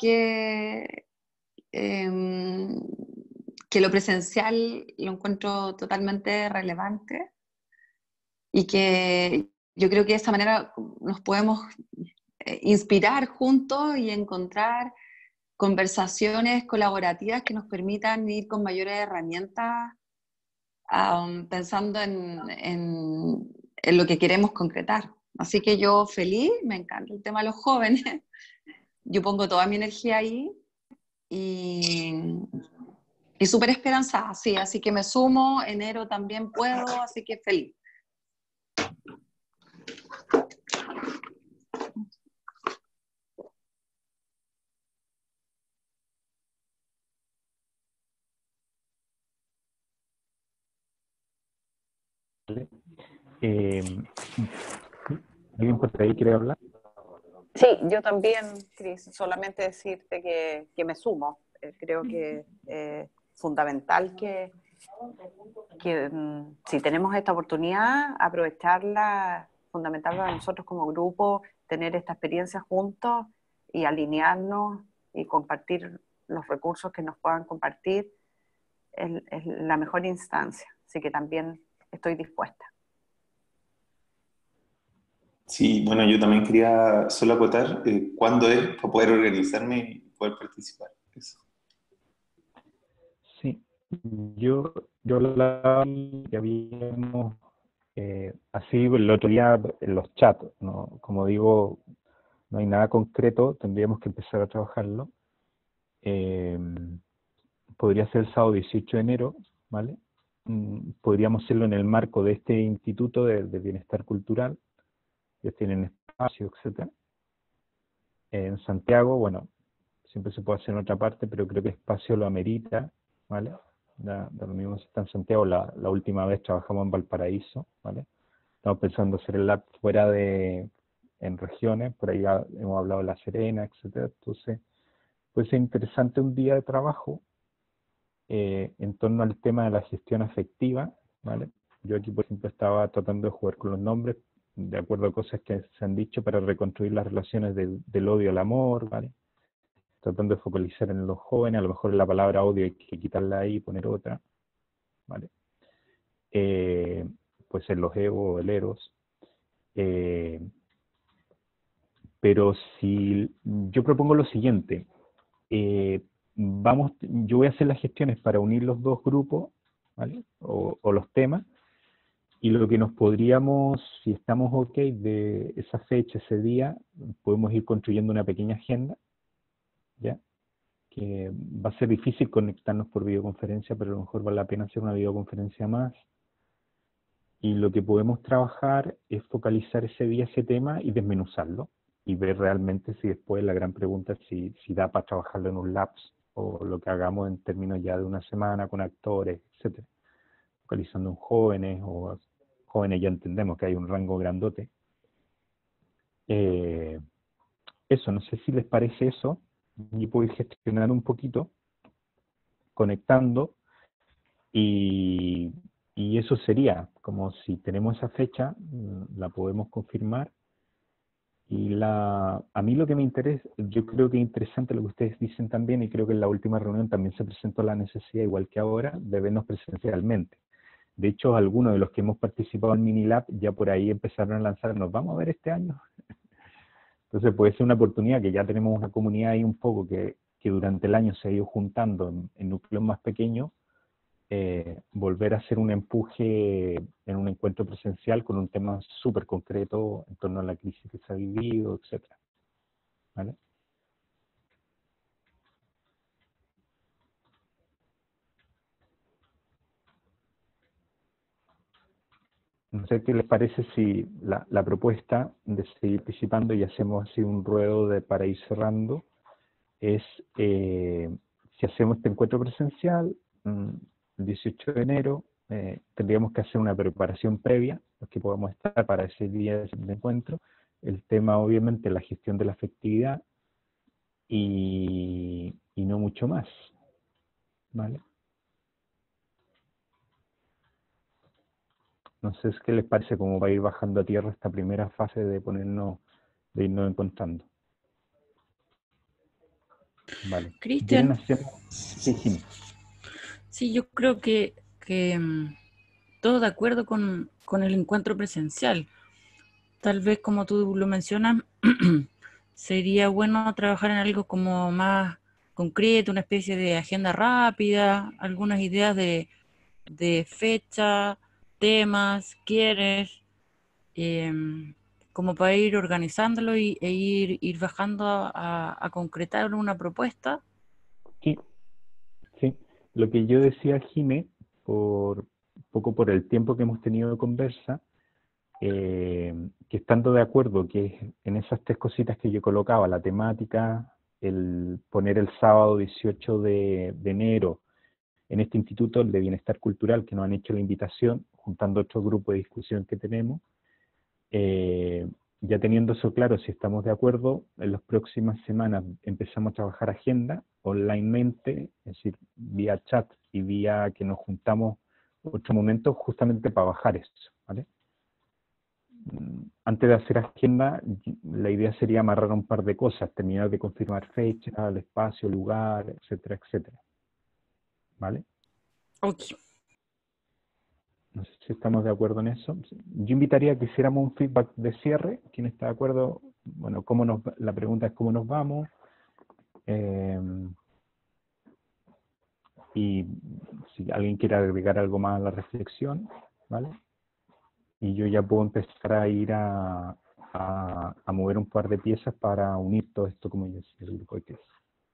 em, que lo presencial lo encuentro totalmente relevante y que yo creo que de esa manera nos podemos inspirar juntos y encontrar conversaciones colaborativas que nos permitan ir con mayores herramientas pensando en lo que queremos concretar. Así que yo feliz, me encanta el tema de los jóvenes, yo pongo toda mi energía ahí y, y súper esperanzada, sí, así que me sumo, enero también puedo, así que feliz. ¿Alguien por ahí quiere hablar? Sí, yo también, Cris, solamente decirte que me sumo. Creo que es fundamental que si tenemos esta oportunidad, aprovecharla, fundamental para nosotros como grupo, tener esta experiencia juntos y alinearnos y compartir los recursos que nos puedan compartir es la mejor instancia. Así que también estoy dispuesta. Sí, bueno, yo también quería solo acotar cuándo es para poder organizarme y poder participar. Eso. Sí, yo hablaba y habíamos, así el otro día en los chats, ¿no? Como digo, no hay nada concreto, tendríamos que empezar a trabajarlo. Podría ser el sábado 18 de enero, ¿vale? Podríamos hacerlo en el marco de este Instituto de Bienestar Cultural, ellos tienen espacio, etcétera. En Santiago, bueno, siempre se puede hacer en otra parte, pero creo que el espacio lo amerita, ¿vale? Da lo mismo si está en Santiago, la última vez trabajamos en Valparaíso, ¿vale? Estamos pensando hacer el lab fuera en regiones, por ahí hemos hablado de La Serena, etcétera. Entonces, puede ser interesante un día de trabajo en torno al tema de la gestión afectiva, ¿vale? Yo aquí, por ejemplo, estaba tratando de jugar con los nombres, de acuerdo a cosas que se han dicho, para reconstruir las relaciones del odio al amor, ¿vale? Tratando de focalizar en los jóvenes, a lo mejor la palabra odio hay que quitarla ahí y poner otra, ¿vale? Puede ser los egos, el eros. Pero si yo propongo lo siguiente, yo voy a hacer las gestiones para unir los dos grupos, ¿vale? O los temas, Y lo que nos podríamos, si estamos ok de esa fecha, ese día, podemos ir construyendo una pequeña agenda, ¿ya? Que va a ser difícil conectarnos por videoconferencia, pero a lo mejor vale la pena hacer una videoconferencia más. Y lo que podemos trabajar es focalizar ese día ese tema y desmenuzarlo. Y ver realmente si después la gran pregunta es si da para trabajarlo en un lapso, o lo que hagamos en términos ya de una semana con actores, etcétera. Focalizando en jóvenes, o jóvenes ya entendemos que hay un rango grandote. Eso, no sé si les parece eso. Yo puedo ir gestionar un poquito, conectando, y eso sería, como si tenemos esa fecha, la podemos confirmar. Y a mí lo que me interesa, yo creo que es interesante lo que ustedes dicen también, y creo que en la última reunión también se presentó la necesidad, igual que ahora, de vernos presencialmente. De hecho, algunos de los que hemos participado en Minilab ya por ahí empezaron a lanzarnos, vamos a ver este año. Entonces puede ser una oportunidad, que ya tenemos una comunidad ahí un poco que durante el año se ha ido juntando en núcleos más pequeños, volver a hacer un empuje en un encuentro presencial con un tema súper concreto en torno a la crisis que se ha vivido, etc. ¿Vale? No sé qué les parece si la propuesta de seguir participando, y hacemos así un ruedo para ir cerrando, es si hacemos este encuentro presencial, el 18 de enero, tendríamos que hacer una preparación previa, los que podamos estar para ese día de encuentro. El tema, obviamente, la gestión de la afectividad y no mucho más, ¿vale? No sé qué les parece como va a ir bajando a tierra esta primera fase de irnos encontrando. Vale. Cristian. Sí, sí, yo creo que todo de acuerdo con el encuentro presencial. Tal vez, como tú lo mencionas, sería bueno trabajar en algo como más concreto, una especie de agenda rápida, algunas ideas de fecha, temas, quieres, como para ir organizándolo e ir bajando a concretar una propuesta. Sí. Lo que yo decía, Jimé, un poco por el tiempo que hemos tenido de conversa, que estando de acuerdo que en esas tres cositas que yo colocaba, la temática, el poner el sábado 18 de enero en este Instituto de Bienestar Cultural, que nos han hecho la invitación, juntando otro grupo de discusión que tenemos, ya teniendo eso claro, si estamos de acuerdo, en las próximas semanas empezamos a trabajar agenda onlinemente, es decir, vía chat y vía que nos juntamos otro momento justamente para bajar eso, ¿vale? Antes de hacer agenda, la idea sería amarrar un par de cosas, terminar de confirmar fecha, el espacio, lugar, etcétera, etcétera. ¿Vale? Ok. No sé si estamos de acuerdo en eso. Yo invitaría a que hiciéramos un feedback de cierre. ¿Quién está de acuerdo? Bueno, la pregunta es cómo nos vamos. Y si alguien quiere agregar algo más a la reflexión, ¿vale? Y yo ya puedo empezar a ir a mover un par de piezas para unir todo esto, como yo decía, el grupo de crisis.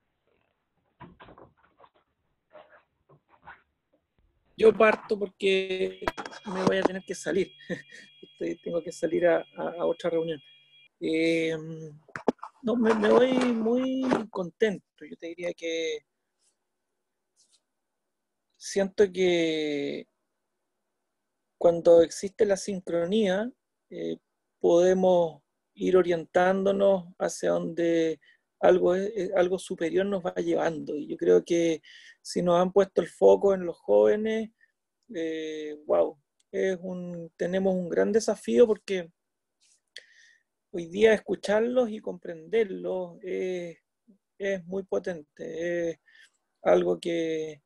Yo parto porque me voy a tener que salir. Tengo que salir a otra reunión. No, me voy muy contento. Yo te diría que siento que cuando existe la sincronía, podemos ir orientándonos hacia donde algo superior nos va llevando. Y yo creo que si nos han puesto el foco en los jóvenes, wow, tenemos un gran desafío, porque hoy día escucharlos y comprenderlos es muy potente. Es algo que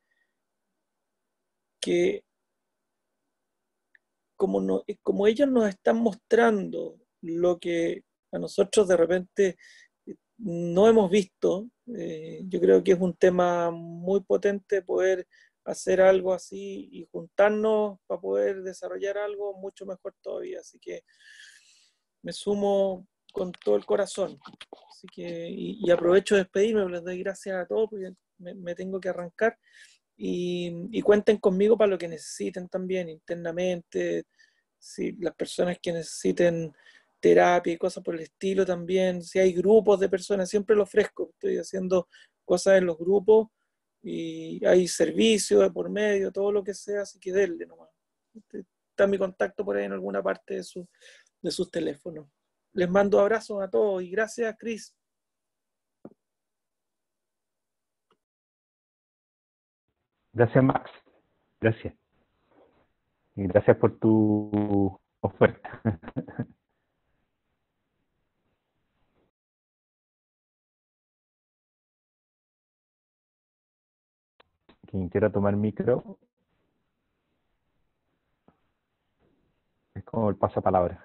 como ellos nos están mostrando lo que a nosotros de repente no hemos visto, yo creo que es un tema muy potente poder hacer algo así y juntarnos para poder desarrollar algo mucho mejor todavía. Así que me sumo con todo el corazón. Así que, y aprovecho de despedirme, les doy gracias a todos porque me tengo que arrancar. Y cuenten conmigo para lo que necesiten también internamente, si las personas que necesiten terapia y cosas por el estilo también, si hay grupos de personas, siempre lo ofrezco, estoy haciendo cosas en los grupos y hay servicios de por medio, todo lo que sea, así que denle nomás. Está mi contacto por ahí en alguna parte de sus teléfonos. Les mando abrazos a todos y gracias, Cris. Gracias, Max. Gracias. Y gracias por tu oferta. Quien quiera tomar micro, es como el pasapalabra.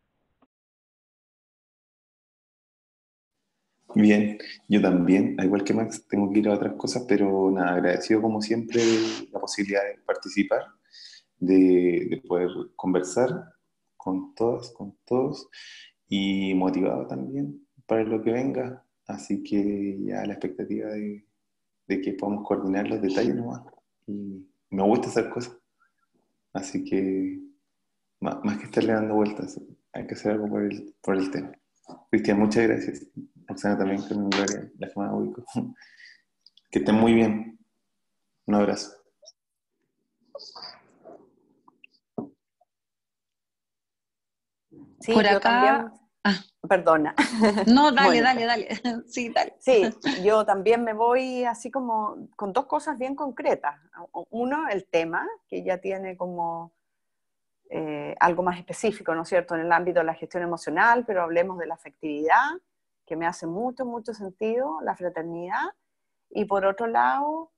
Bien, yo también, al igual que Max, tengo que ir a otras cosas, pero nada, agradecido como siempre de la posibilidad de participar, de poder conversar con todas, con todos, y motivado también para lo que venga. Así que ya la expectativa de que podamos coordinar los detalles nomás. Y me gusta hacer cosas, así que más que estarle dando vueltas, hay que hacer algo por el tema. Cristian, muchas gracias. Roxana también, con Gloria, la que más ubico. Que estén muy bien. Un abrazo. Sí, Por yo también, acá, ah, perdona, no, dale, Mónica. dale, dale. Sí, dale. Sí, yo también me voy así como con dos cosas bien concretas. Uno, el tema, que ya tiene como algo más específico, ¿no es cierto?, en el ámbito de la gestión emocional, pero hablemos de la afectividad, que me hace mucho, mucho sentido, la fraternidad, y por otro lado,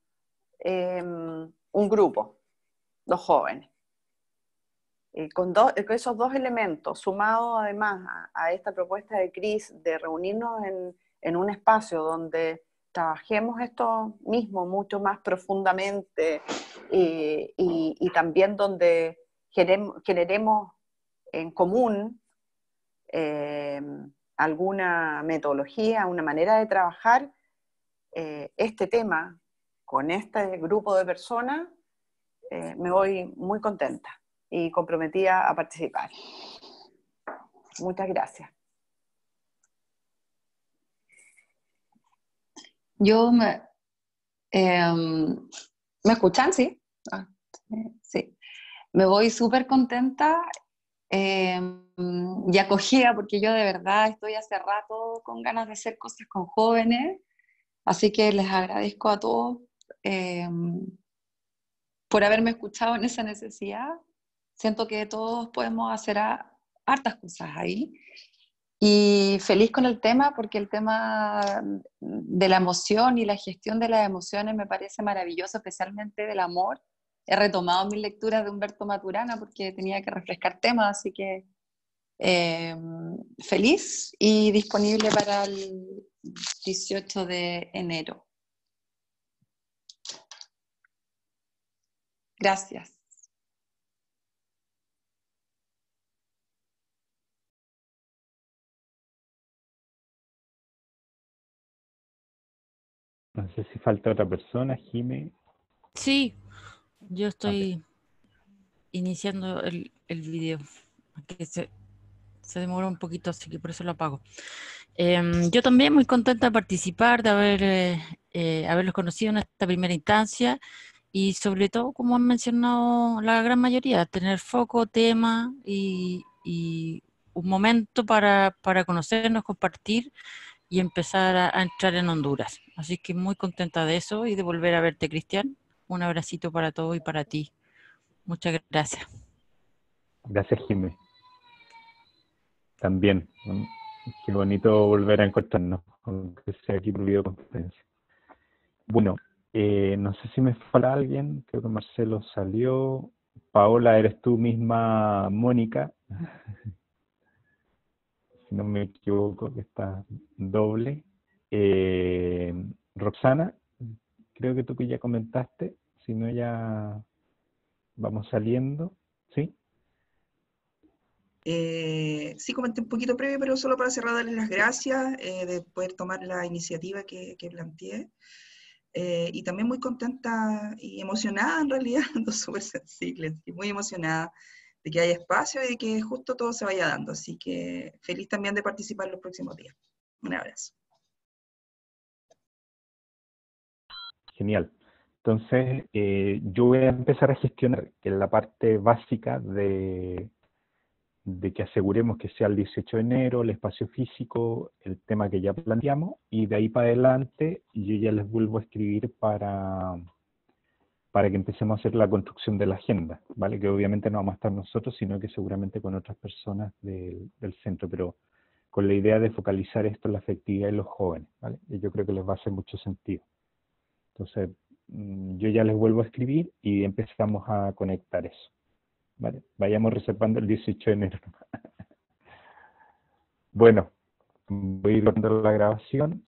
un grupo, los jóvenes. Y con esos dos elementos, sumados además a esta propuesta de Cris de reunirnos en un espacio donde trabajemos esto mismo mucho más profundamente y también donde generemos en común eh, alguna metodología, una manera de trabajar este tema con este grupo de personas, me voy muy contenta y comprometida a participar. Muchas gracias. Yo ¿me escuchan? Sí. Ah, sí. Me voy súper contenta y acogida porque yo de verdad estoy hace rato con ganas de hacer cosas con jóvenes, así que les agradezco a todos eh, por haberme escuchado en esa necesidad. Siento que todos podemos hacer hartas cosas ahí. Y feliz con el tema, porque el tema de la emoción y la gestión de las emociones me parece maravilloso, especialmente del amor. He retomado mis lecturas de Humberto Maturana porque tenía que refrescar temas, así que feliz y disponible para el 18 de enero. Gracias. No sé si falta otra persona, Jime. Sí, yo estoy Okay. iniciando el video, que se demora un poquito, así que por eso lo apago. Yo también muy contenta de participar, de haberlos conocido en esta primera instancia y sobre todo, como han mencionado la gran mayoría, tener foco, tema y un momento para conocernos, compartir y empezar a entrar en Honduras. Así que muy contenta de eso y de volver a verte, Cristian. Un abracito para todos y para ti. Muchas gracias. Gracias, Jime. También. Qué bonito volver a encontrarnos, aunque sea aquí por videoconferencia. Bueno, no sé si me falta alguien. Creo que Marcelo salió. Paola, eres tú misma, Mónica. Si no me equivoco, que está doble. Roxana, creo que tú que ya comentaste, si no ya vamos saliendo, ¿sí? Sí, comenté un poquito previo, pero solo para cerrar, darles las gracias de poder tomar la iniciativa que planteé. Y también muy contenta y emocionada, en realidad, ando súper sensible, y muy emocionada de que haya espacio y de que justo todo se vaya dando. Así que feliz también de participar en los próximos días. Un abrazo. Genial. Entonces, yo voy a empezar a gestionar que la parte básica de que aseguremos que sea el 18 de enero, el espacio físico, el tema que ya planteamos, y de ahí para adelante yo ya les vuelvo a escribir para que empecemos a hacer la construcción de la agenda, ¿vale? Que obviamente no vamos a estar nosotros, sino que seguramente con otras personas del centro, pero con la idea de focalizar esto en la afectividad de los jóvenes, ¿vale? Y yo creo que les va a hacer mucho sentido. Entonces, yo ya les vuelvo a escribir y empezamos a conectar eso, ¿vale? Vayamos reservando el 18 de enero. Bueno, voy a ir cortando la grabación.